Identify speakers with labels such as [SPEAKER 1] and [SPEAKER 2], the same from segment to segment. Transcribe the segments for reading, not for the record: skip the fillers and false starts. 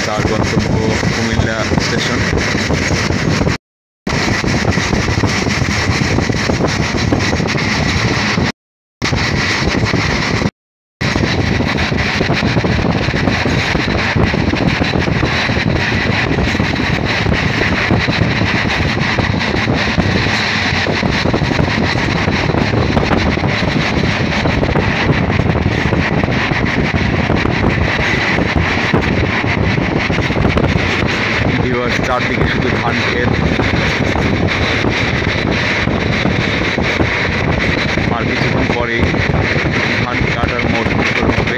[SPEAKER 1] তার গন্তব্য কুমিল্লা স্টেশন। চারদিকে শুধু ধান ক্ষেত, আর কিছুক্ষণ পরেই ধান কাটার মৌসুম শুরু হবে।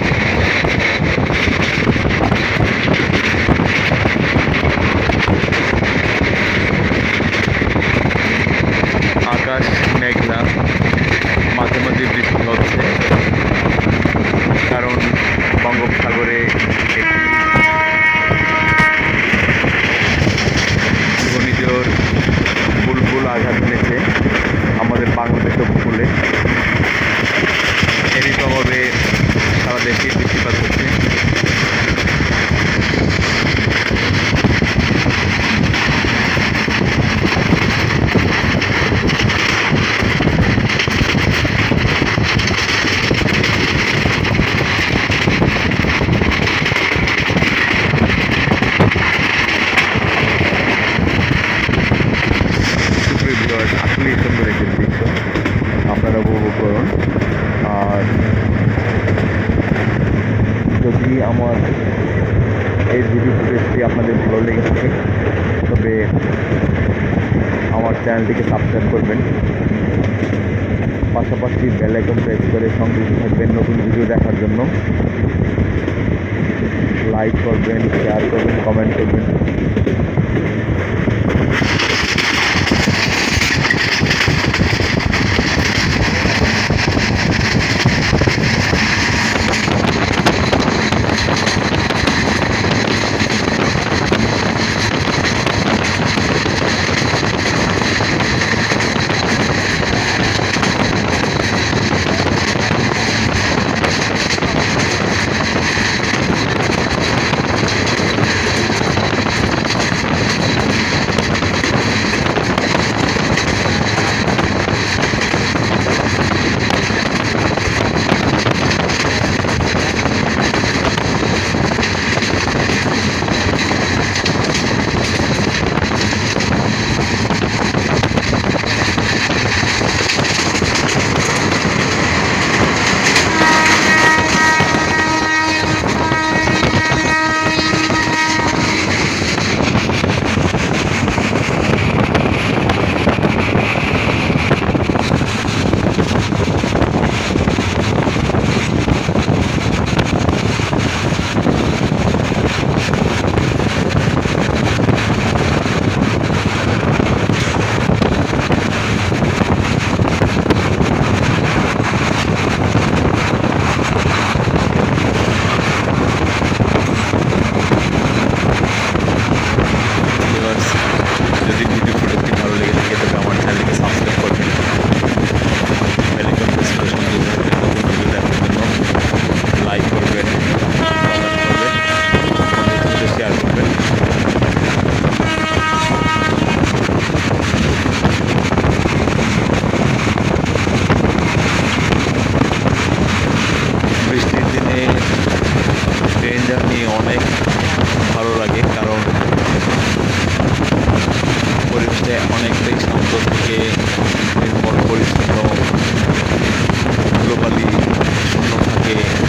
[SPEAKER 1] আকাশ মেঘলা, মাঝে মাঝে বৃষ্টি হচ্ছে, কারণ বঙ্গোপসাগরে ঘূর্ণিঝড় বুলবুল আঘাত এনেছে আমাদের বাংলাদেশ উপকূলে। এরই প্রভাবে সারা দেশে বৃষ্টিপাত হচ্ছে। আসলেই সুন্দর একটি দৃশ্য, আপনারা উপভোগ করুন। আর যদি আমার এই ভিডিও ফুটেজটি আপনাদের ভালো লেগে থাকে তবে আমার চ্যানেলটিকে সাবস্ক্রাইব করবেন, পাশাপাশি বেল আইকন প্রেস করে সংযুক্ত থাকবেন নতুন ভিডিও দেখার জন্য। লাইক করবেন, শেয়ার করবেন, কমেন্ট করবেন। অনেক ভালো লাগে, কারণ পরিবেশটা অনেকটাই শান্ত থেকে নির্মল পরিচ্ছন্ন, গ্লোবালি শূন্য থাকে।